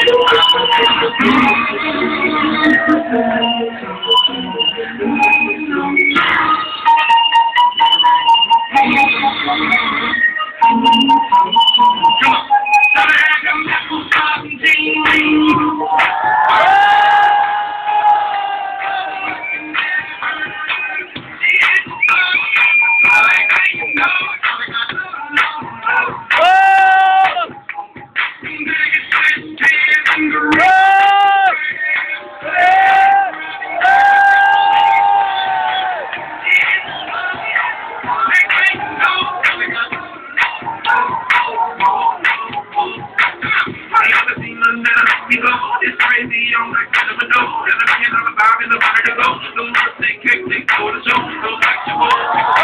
It's crazy, I'm like, I never know. And I'm in all about in the water to go. The worst they kick, they go to show. Go back to home.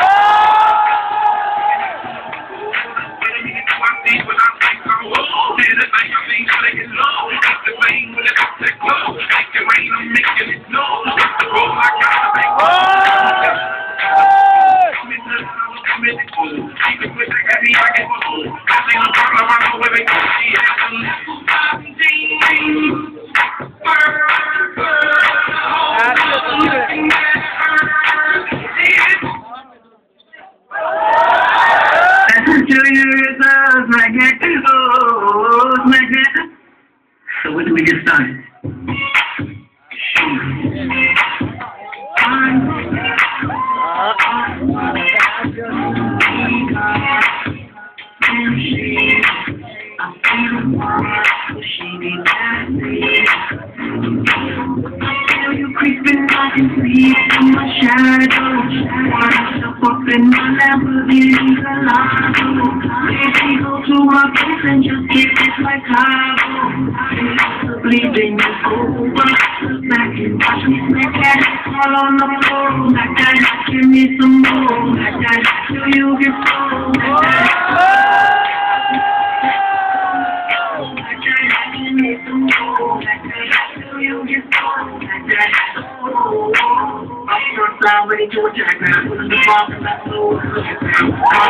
Wait a minute, do I see when I think I'm low? Did it like I think I get low. It's the rain when it's up that close. Make it rain, I'm making it snow. It's the roll I gotta make. Even with the heavy, I get my own. I think I'm problem, I know where they go. She has a little So when do we get started? Creeping, I can see it in my shadow. Myself up in my Lamborghini Gallardo. Baby, go to my place and just get it like Cabo. Bleeding you over. Back and watch me smack that all on the floor. Like that, give me some more. Like that, till you get full. Like that. Give me some more. Like that, till you get full. Like that. I'm ready to attack now. Put the box in that floor. Look at that.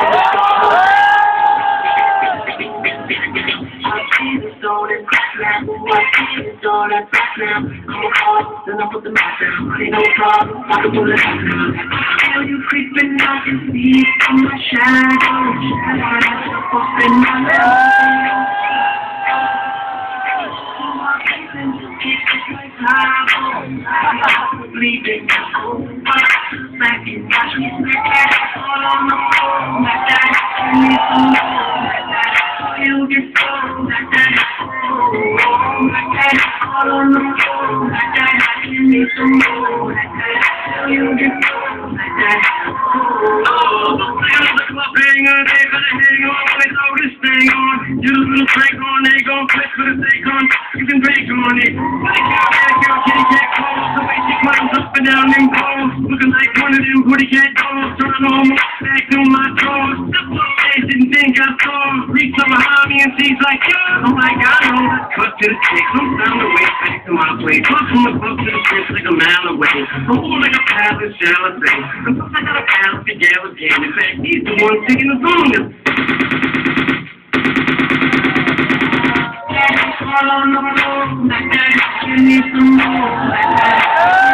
I see the soul that cracks now. I see the soul that cracks now. Come on, then I put the mat down. Ain't no problem. I can pull it out now. Feel you creeping. I can see it from my shadow. Myself up in my Lamborghini. Bleeding over. Back and watch me smack that all on the floor. Like that, give me some more. Like that, so you get full. Like that, like that, all on the floor. Like that, give me some more. Like that, so you get full. Like that. Oh, the club hanger, they better hang on. They throw this thing on. You just little crank on, they gon' flip for the steak on. You can break on it. Girl, kitty cat calls. The way she climbs up and down them poles. Looking like one of them booty cat dolls. Trying on my back on my drawers. They didn't think I saw her. Reached up behind me and she's like, yeah. I'm like, I know. Cut to the stick. I'm down the way back to my place. Cut from the club to the fence like a mile away. I'm more like a palace, shall I say. I got a palace to gather again. In fact, he's the one taking the longest. All on the floor, like that, give me some more, like that.